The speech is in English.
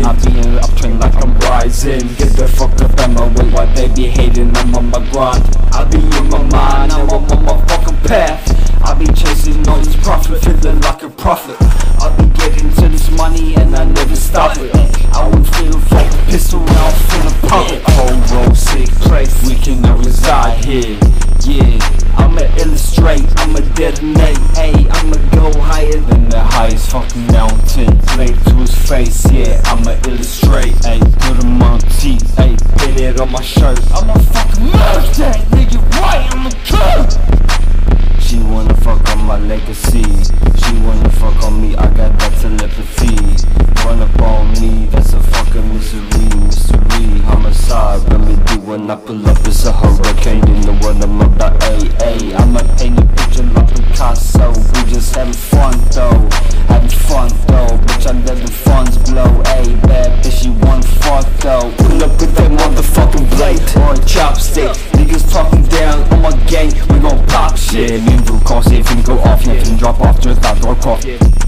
I be in the uptrend like I'm rising. Get the fuck up out my way while they be hating, I'm on my grind. I be in my mind, now I'm on my fucking path. I be chasing all this profit, feeling like a prophet. I be getting to this money and I never stop it. I would feel fucking pissed around, feeling puppet. Whole road, sick place, we cannot reside here. Yeah, I'ma illustrate, I'ma detonate, ayy, I'ma go higher than the highest fucking mountain. Blade to his face, yeah, I'ma illustrate, ayy, put him on teeth, ayy, pin it on my shirt. I'ma fucking merge that nigga right on the curb. She wanna fuck on my legacy, she wanna fuck on me, I got that telepathy. Run up on me, that's a fucking mystery, homicide remedy. When I pull up, it's a hurricane, you know what I'm about, ayy, ayy. I'ma paint a picture like Picasso, we just having fun though, bitch, I let the funds blow, ayy. Bad bitch, she want fuck though, pull up with that motherfucking blade or a chopstick. Niggas talking down on my gang, we gon' pop shit. Min bror, cause if you go off, you can drop off, just out door cough.